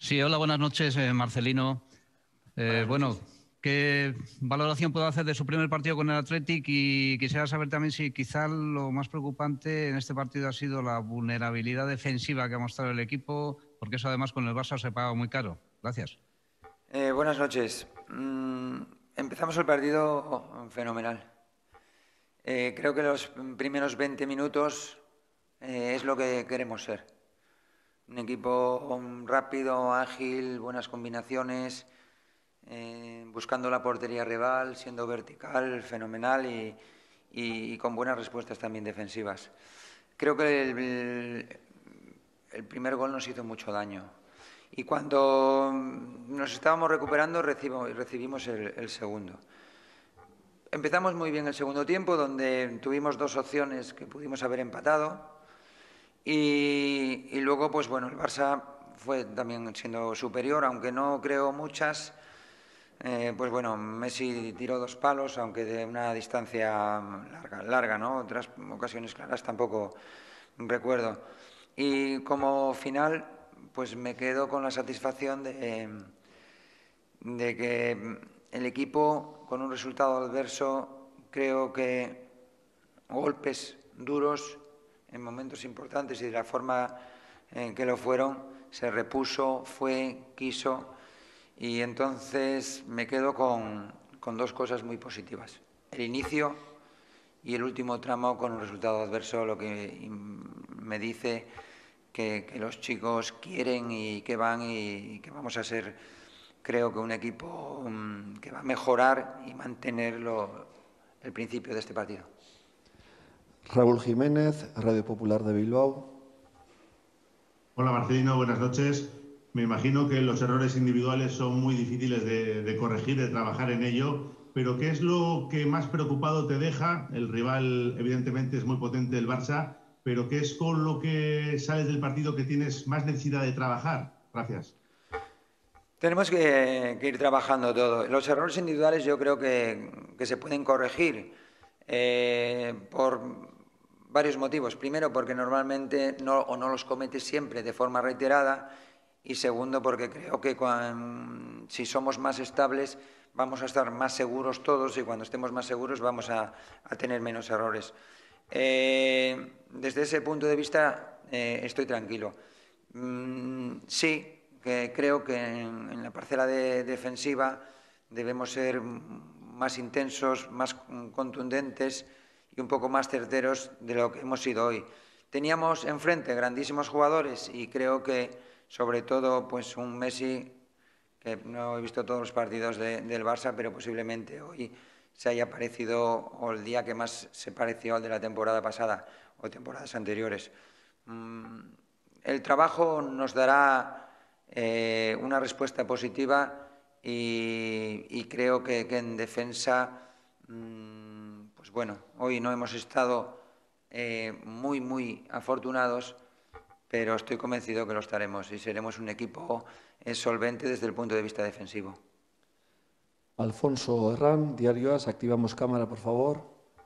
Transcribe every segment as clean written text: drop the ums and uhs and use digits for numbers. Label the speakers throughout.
Speaker 1: Sí, hola, buenas noches, Marcelino.
Speaker 2: Buenas
Speaker 1: Bueno,
Speaker 2: noches.
Speaker 1: ¿qué valoración puedo hacer de su primer partido con el Athletic? Y quisiera saber también si quizá lo más preocupante en este partido ha sido la vulnerabilidad defensiva que ha mostrado el equipo, porque eso además con el Barça se paga muy caro. Gracias.
Speaker 2: Buenas noches. Empezamos el partido fenomenal. Creo que los primeros 20 minutos es lo que queremos ser. Un equipo rápido, ágil, buenas combinaciones, buscando la portería rival, siendo vertical, fenomenal y con buenas respuestas también defensivas. Creo que el primer gol nos hizo mucho daño. Y cuando nos estábamos recuperando recibimos el segundo. Empezamos muy bien el segundo tiempo, donde tuvimos dos opciones que pudimos haber empatado. Y luego, pues bueno, el Barça fue también siendo superior, aunque no creo muchas. Pues bueno, Messi tiró dos palos, aunque de una distancia larga, ¿no? Otras ocasiones claras tampoco recuerdo. Y como final, pues me quedo con la satisfacción de que el equipo, con un resultado adverso, creo que golpes duros en momentos importantes y de la forma en que lo fueron, se repuso, quiso, y entonces me quedo con dos cosas muy positivas. El inicio y el último tramo con un resultado adverso, lo que me dice que los chicos quieren y que van y que vamos a ser, creo que un equipo que va a mejorar y mantener el principio de este partido.
Speaker 3: Raúl Jiménez, Radio Popular de Bilbao.
Speaker 4: Hola Marcelino, buenas noches. Me imagino que los errores individuales son muy difíciles de corregir, de trabajar en ello, pero ¿qué es lo que más preocupado te deja? El rival evidentemente es muy potente, el Barça, pero ¿qué es con lo que sales del partido que tienes más necesidad de trabajar? Gracias.
Speaker 2: Tenemos que ir trabajando todo. Los errores individuales yo creo que se pueden corregir por varios motivos. Primero, porque normalmente no los cometes siempre de forma reiterada. Y segundo, porque creo que si somos más estables vamos a estar más seguros todos y cuando estemos más seguros vamos a tener menos errores. Desde ese punto de vista estoy tranquilo. Sí, que creo que en la parcela defensiva debemos ser más intensos, más contundentes y un poco más certeros de lo que hemos sido hoy. Teníamos enfrente grandísimos jugadores y creo que sobre todo pues un Messi, que no he visto todos los partidos del Barça, pero posiblemente hoy se haya parecido, o el día que más se pareció al de la temporada pasada o temporadas anteriores. El trabajo nos dará una respuesta positiva y creo que en defensa, pues bueno, hoy no hemos estado muy afortunados, pero estoy convencido que lo estaremos y seremos un equipo solvente desde el punto de vista defensivo.
Speaker 3: Alfonso Herrán, Diario As, activamos cámara, por favor.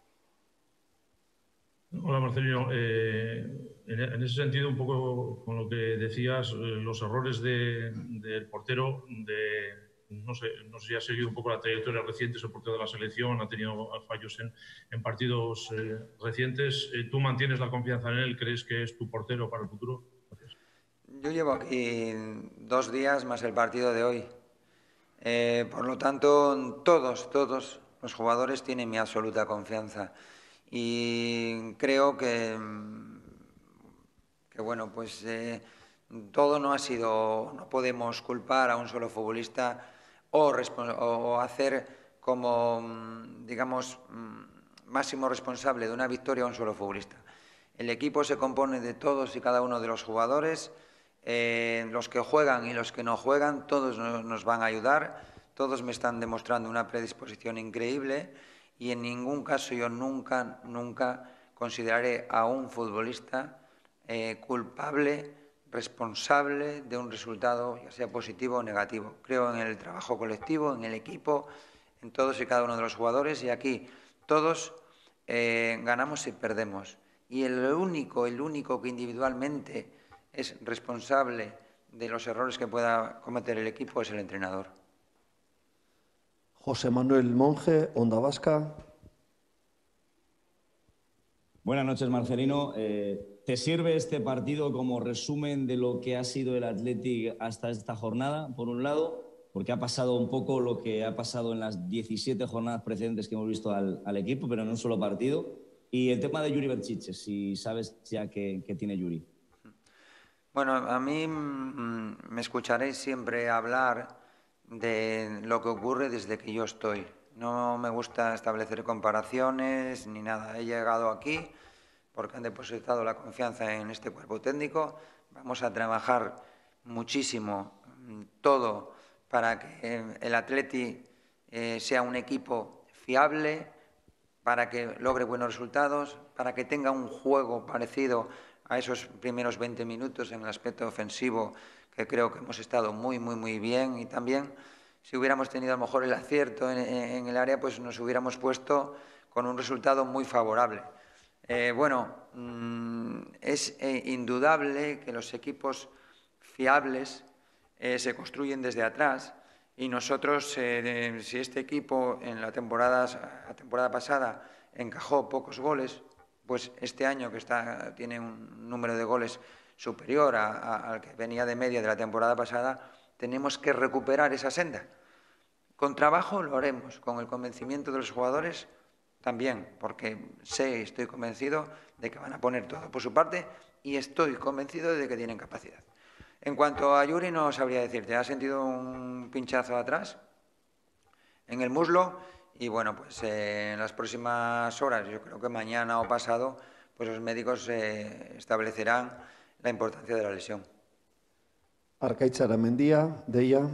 Speaker 5: Hola Marcelino, en ese sentido, un poco con lo que decías, los errores del portero, no sé si ha seguido un poco la trayectoria reciente, es el portero de la selección, ha tenido fallos en partidos recientes. ¿Tú mantienes la confianza en él? ¿Crees que es tu portero para el futuro? Gracias.
Speaker 2: Yo llevo aquí 2 días más el partido de hoy. Por lo tanto, todos los jugadores tienen mi absoluta confianza y creo que bueno, pues todo no ha sido, no podemos culpar a un solo futbolista o hacer como, digamos, máximo responsable de una victoria a un solo futbolista. El equipo se compone de todos y cada uno de los jugadores, los que juegan y los que no juegan, todos nos van a ayudar, todos me están demostrando una predisposición increíble y en ningún caso yo nunca consideraré a un futbolista culpable, responsable de un resultado, ya sea positivo o negativo. Creo en el trabajo colectivo, en el equipo, en todos y cada uno de los jugadores y aquí todos ganamos y perdemos. Y el único que individualmente es responsable de los errores que pueda cometer el equipo es el entrenador.
Speaker 3: José Manuel Monge, Onda Vasca.
Speaker 6: Buenas noches, Marcelino. ¿Te sirve este partido como resumen de lo que ha sido el Athletic hasta esta jornada, por un lado? Porque ha pasado un poco lo que ha pasado en las 17 jornadas precedentes que hemos visto al equipo, pero en un solo partido. Y el tema de Yuri Berchiche, si sabes ya qué tiene Yuri.
Speaker 2: Bueno, a mí me escucharéis siempre hablar de lo que ocurre desde que yo estoy. No me gusta establecer comparaciones ni nada. He llegado aquí porque han depositado la confianza en este cuerpo técnico. Vamos a trabajar muchísimo todo para que el Atleti sea un equipo fiable, para que logre buenos resultados, para que tenga un juego parecido a esos primeros 20 minutos en el aspecto ofensivo, que creo que hemos estado muy bien, y también si hubiéramos tenido a lo mejor el acierto en el área, pues nos hubiéramos puesto con un resultado muy favorable. Es indudable que los equipos fiables se construyen desde atrás, y nosotros, si este equipo en la temporada pasada encajó pocos goles, pues este año que tiene un número de goles superior al que venía de media de la temporada pasada, tenemos que recuperar esa senda. Con trabajo lo haremos, con el convencimiento de los jugadores también, porque estoy convencido de que van a poner todo por su parte y estoy convencido de que tienen capacidad. En cuanto a Yuri, no sabría decirte, ha sentido un pinchazo atrás, en el muslo, y bueno, pues en las próximas horas, yo creo que mañana o pasado, pues los médicos establecerán la importancia de la lesión.
Speaker 3: Arkaitz Aramendia, Deia.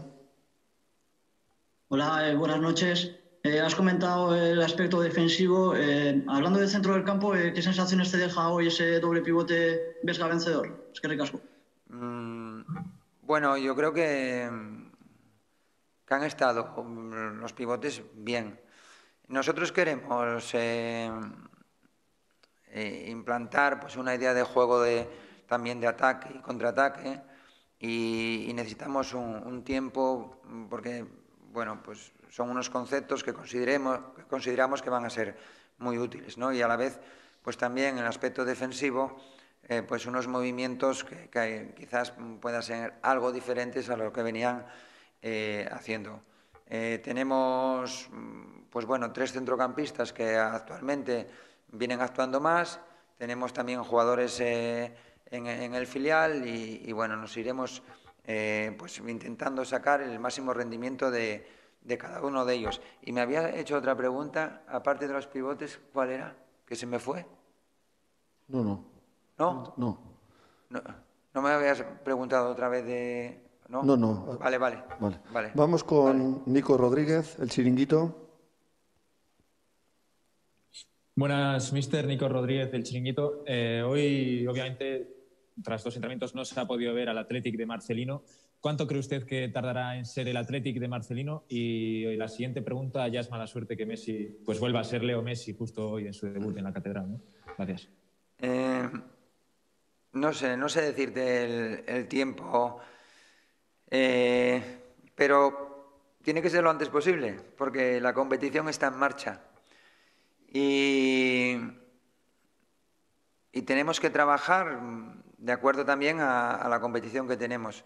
Speaker 7: Hola, buenas noches. Has comentado el aspecto defensivo. Hablando del centro del campo, ¿qué sensaciones te deja hoy ese doble pivote Vesga vencedor? Es que ricasco.
Speaker 2: Bueno, yo creo que han estado los pivotes bien. Nosotros queremos implantar pues una idea de juego también de ataque y contraataque, y necesitamos un tiempo, porque bueno, pues son unos conceptos que consideramos que van a ser muy útiles, ¿no? Y a la vez, pues también en el aspecto defensivo, pues unos movimientos que quizás puedan ser algo diferentes a lo que venían haciendo. Tenemos, pues bueno, 3 centrocampistas que actualmente vienen actuando más. Tenemos también jugadores en el filial y bueno, nos iremos pues intentando sacar el máximo rendimiento de cada uno de ellos. Y me había hecho otra pregunta, aparte de los pivotes, ¿cuál era? ¿Que se me fue?
Speaker 3: No.
Speaker 2: ¿No?
Speaker 3: No.
Speaker 2: ¿No me habías preguntado otra vez de...? ¿No?
Speaker 3: No.
Speaker 2: Vale.
Speaker 3: Vamos con Nico Rodríguez, El Chiringuito.
Speaker 8: Buenas, mister. Nico Rodríguez, El Chiringuito. Hoy, obviamente, tras 2 entrenamientos no se ha podido ver al Athletic de Marcelino. ¿Cuánto cree usted que tardará en ser el Athletic de Marcelino? Y la siguiente pregunta, ya es mala suerte que Messi pues vuelva a ser Leo Messi justo hoy en su debut en la Catedral, ¿no? Gracias.
Speaker 2: No sé decirte el tiempo, pero tiene que ser lo antes posible, porque la competición está en marcha y tenemos que trabajar de acuerdo también a la competición que tenemos.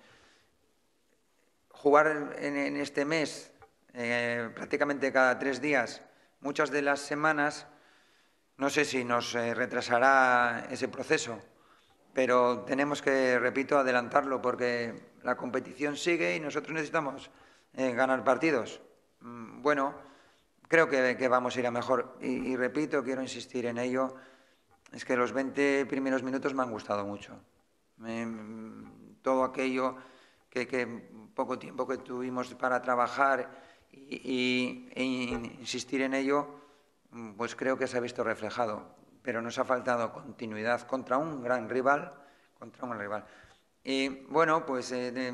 Speaker 2: Jugar en este mes prácticamente cada 3 días, muchas de las semanas, no sé si nos retrasará ese proceso, pero tenemos que, repito, adelantarlo, porque la competición sigue y nosotros necesitamos ganar partidos. Bueno, creo que vamos a ir a mejor. Y repito, quiero insistir en ello, es que los 20 primeros minutos me han gustado mucho. Todo aquello que poco tiempo que tuvimos para trabajar e insistir en ello, pues creo que se ha visto reflejado. Pero nos ha faltado continuidad contra un gran rival. Y bueno, pues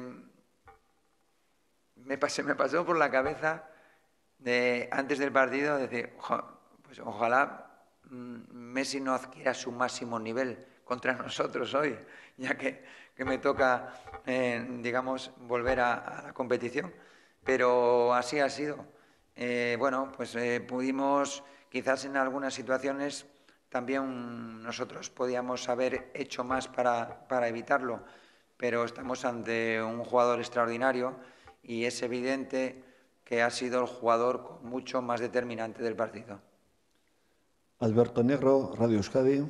Speaker 2: me pasó por la cabeza antes del partido decir, pues ojalá Messi no adquiera su máximo nivel contra nosotros hoy, ya que que me toca, digamos, volver a la competición. Pero así ha sido. Bueno, pues pudimos, quizás en algunas situaciones, también nosotros podíamos haber hecho más para evitarlo, pero estamos ante un jugador extraordinario y es evidente que ha sido el jugador mucho más determinante del partido.
Speaker 3: Alberto Negro, Radio Euskadi.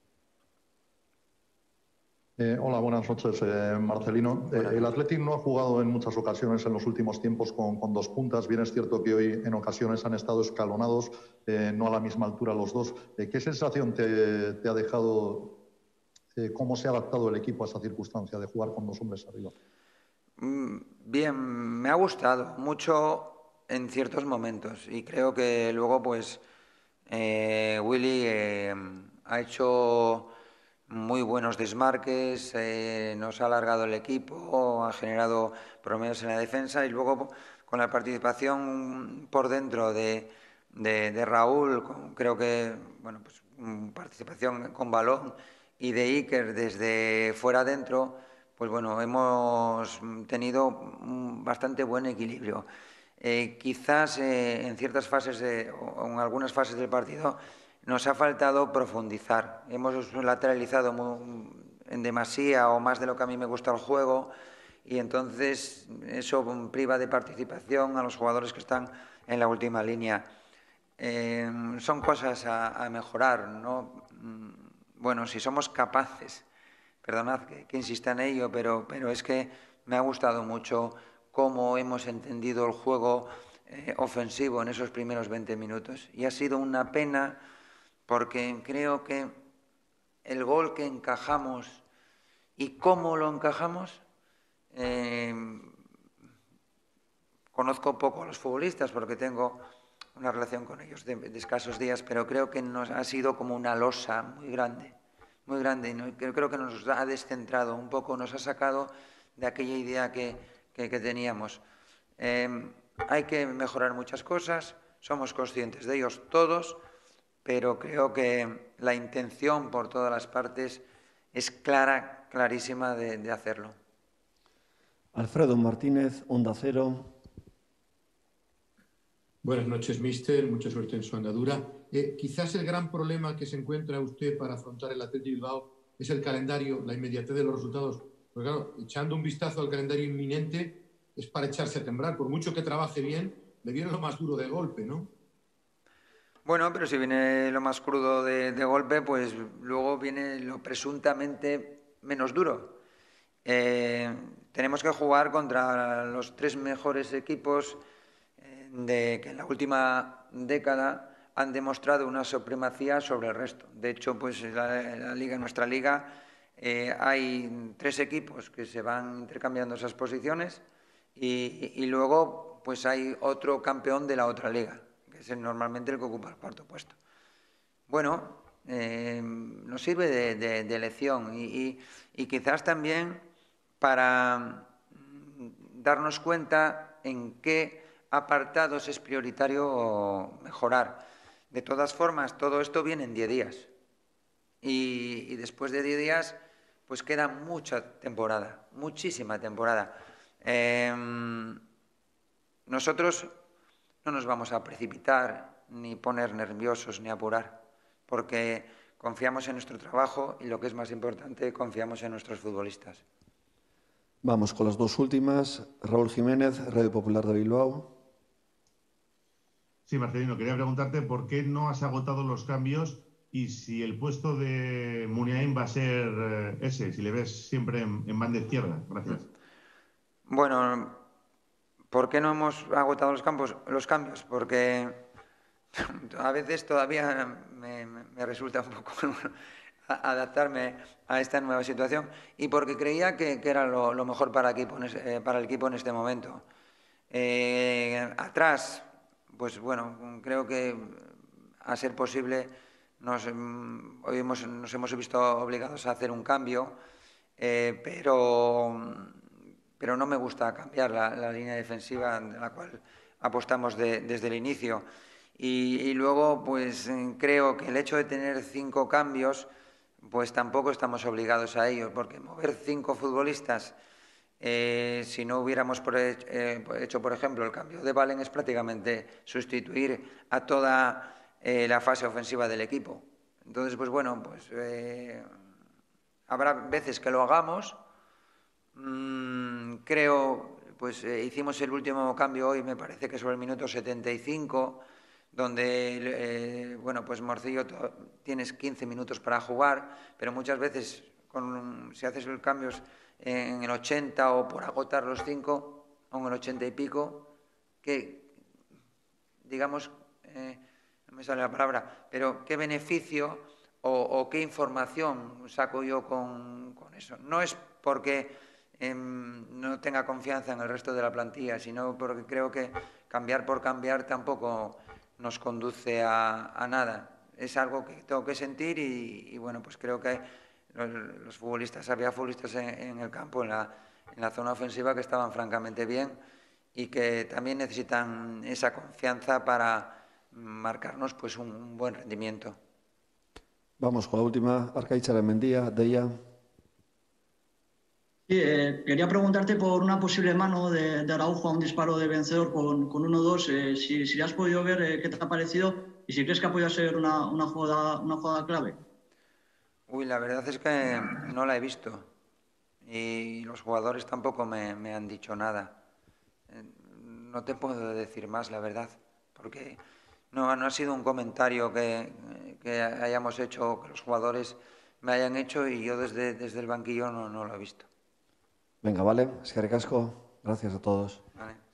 Speaker 9: Hola, buenas noches, Marcelino. El Athletic no ha jugado en muchas ocasiones en los últimos tiempos con dos puntas. Bien es cierto que hoy en ocasiones han estado escalonados, no a la misma altura los dos. ¿Qué sensación te ha dejado, cómo se ha adaptado el equipo a esa circunstancia de jugar con dos hombres arriba?
Speaker 2: Bien, me ha gustado mucho en ciertos momentos y creo que luego pues Willy ha hecho muy buenos desmarques, nos ha alargado el equipo, ha generado promedios en la defensa y luego con la participación por dentro de Raúl, creo que bueno, pues, participación con balón y de Iker desde fuera adentro, pues bueno, hemos tenido un bastante buen equilibrio. Quizás en ciertas fases o en algunas fases del partido nos ha faltado profundizar. Hemos lateralizado en demasía o más de lo que a mí me gusta el juego y entonces eso priva de participación a los jugadores que están en la última línea. Son cosas a mejorar, ¿no? Bueno, si somos capaces, perdonad que insista en ello, pero es que me ha gustado mucho cómo hemos entendido el juego ofensivo en esos primeros 20 minutos. Y ha sido una pena porque creo que el gol que encajamos y cómo lo encajamos, conozco poco a los futbolistas porque tengo una relación con ellos de escasos días, pero creo que nos ha sido como una losa muy grande, ¿no? Creo que nos ha descentrado un poco, nos ha sacado de aquella idea que teníamos. Hay que mejorar muchas cosas, somos conscientes de ellos todos, pero creo que la intención por todas las partes es clarísima de hacerlo.
Speaker 3: Alfredo Martínez, Onda Cero.
Speaker 10: Buenas noches, míster. Mucha suerte en su andadura. Quizás el gran problema que se encuentra usted para afrontar el Athletic Bilbao es el calendario, la inmediatez de los resultados. Porque claro, echando un vistazo al calendario inminente es para echarse a temblar. Por mucho que trabaje bien, le viene lo más duro de golpe, ¿no?
Speaker 2: Bueno, pero si viene lo más crudo de golpe, pues luego viene lo presuntamente menos duro. Tenemos que jugar contra los 3 mejores equipos que en la última década han demostrado una supremacía sobre el resto. De hecho, pues en nuestra liga hay 3 equipos que se van intercambiando esas posiciones y luego pues hay otro campeón de la otra liga, que es normalmente el que ocupa el 4º puesto. Bueno, nos sirve de lección y quizás también para darnos cuenta en qué apartados es prioritario mejorar. De todas formas, todo esto viene en 10 días y después de 10 días pues queda mucha temporada, muchísima temporada. Nosotros no nos vamos a precipitar ni poner nerviosos ni apurar porque confiamos en nuestro trabajo y lo que es más importante, confiamos en nuestros futbolistas.
Speaker 3: Vamos con las 2 últimas. Raúl Jiménez, Radio Popular de Bilbao.
Speaker 4: Sí, Marcelino, quería preguntarte por qué no has agotado los cambios y si el puesto de Muniain va a ser ese, si le ves siempre en banda izquierda. Gracias.
Speaker 2: Bueno, ¿por qué no hemos agotado los cambios? Porque a veces todavía me resulta un poco adaptarme a esta nueva situación y porque creía que era lo mejor para el equipo en este momento. Atrás, pues bueno, creo que a ser posible nos hemos visto obligados a hacer un cambio, pero no me gusta cambiar la línea defensiva de la cual apostamos desde el inicio. Y luego, pues creo que el hecho de tener 5 cambios pues tampoco estamos obligados a ello, porque mover 5 futbolistas, si no hubiéramos hecho, por ejemplo, el cambio de Valen, es prácticamente sustituir a toda la fase ofensiva del equipo. Entonces, pues bueno, pues habrá veces que lo hagamos. Creo, pues hicimos el último cambio hoy, me parece que sobre el minuto 75, donde, bueno, pues Morcillo, tienes 15 minutos para jugar, pero muchas veces si haces los cambios en el 80 o por agotar los 5, o en el 80 y pico, que, digamos, no me sale la palabra, pero qué beneficio o qué información saco yo con eso. No es porque no tenga confianza en el resto de la plantilla, sino porque creo que cambiar por cambiar tampoco nos conduce a nada. Es algo que tengo que sentir y bueno, pues creo que los futbolistas, había futbolistas en el campo, en la zona ofensiva, que estaban francamente bien y que también necesitan esa confianza para marcarnos pues un buen rendimiento.
Speaker 3: Vamos con la última. Arkaitz Aranmendia, Deia.
Speaker 7: Sí, quería preguntarte por una posible mano de Araujo a un disparo de Vencedor con 1-2, si has podido ver, qué te ha parecido y si crees que ha podido ser una jugada clave.
Speaker 2: Uy, la verdad es que no la he visto y los jugadores tampoco me han dicho nada. No te puedo decir más, la verdad, porque no ha sido un comentario que hayamos hecho, que los jugadores me hayan hecho, y yo desde el banquillo no lo he visto.
Speaker 3: Venga, vale. Eskerrik asko. Gracias a todos.
Speaker 2: Vale.